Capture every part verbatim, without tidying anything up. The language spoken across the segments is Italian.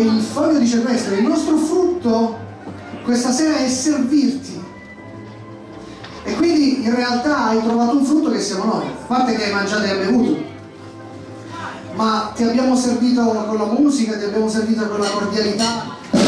il foglio dice questo: il nostro frutto questa sera è servirti. E quindi in realtà hai trovato un frutto che siamo noi, a parte che hai mangiato e hai bevuto, ma ti abbiamo servito con la musica, ti abbiamo servito con la cordialità.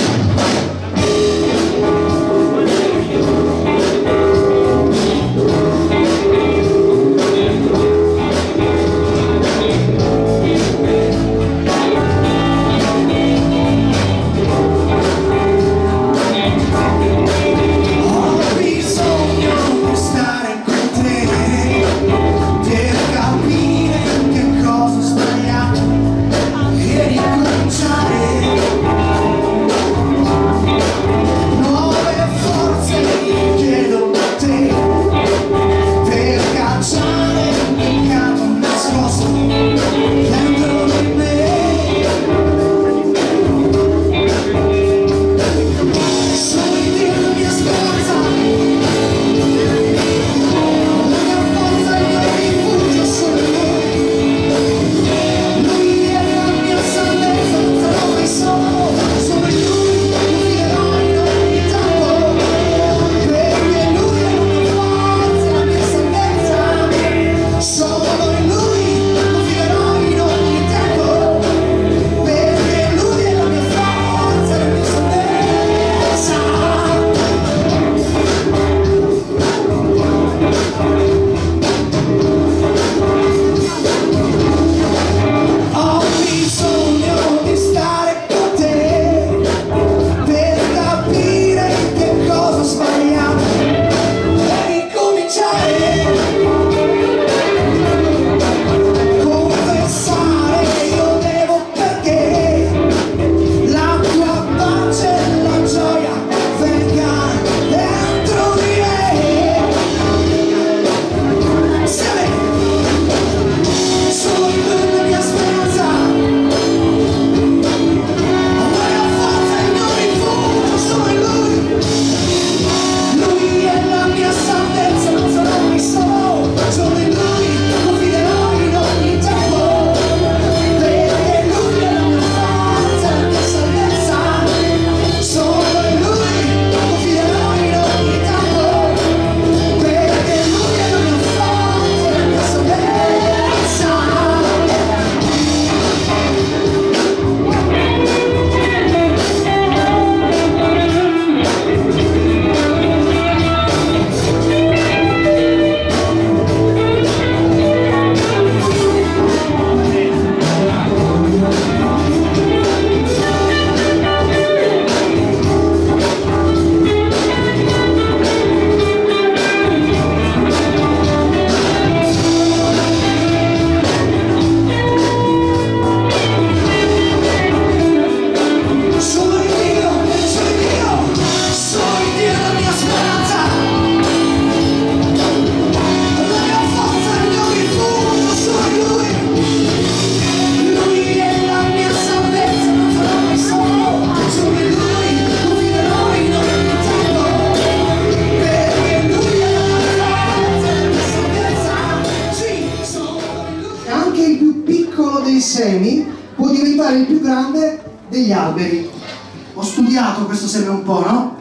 Semi può diventare il più grande degli alberi. Ho studiato questo seme un po', no?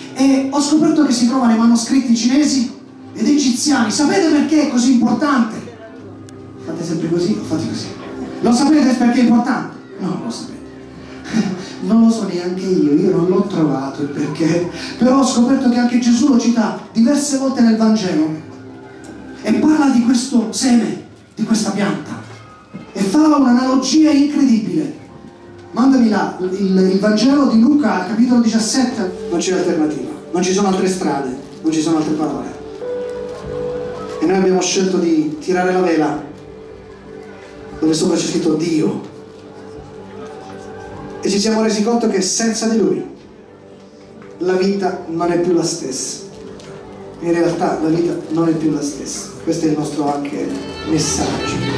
E ho scoperto che si trova nei manoscritti cinesi ed egiziani. Sapete perché è così importante? Fate sempre così o fate così? Lo sapete perché è importante? No, non lo sapete. Non lo so neanche io, io non l'ho trovato il perché. Però ho scoperto che anche Gesù lo cita diverse volte nel Vangelo e parla di questo seme, di questa pianta, e fa un'analogia incredibile. Mandami là il, il Vangelo di Luca, capitolo diciassette. Non c'è alternativa, non ci sono altre strade, non ci sono altre parole. E noi abbiamo scelto di tirare la vela dove sopra c'è scritto Dio, e ci siamo resi conto che senza di Lui la vita non è più la stessa. In realtà la vita non è più la stessa. Questo è il nostro anche messaggio.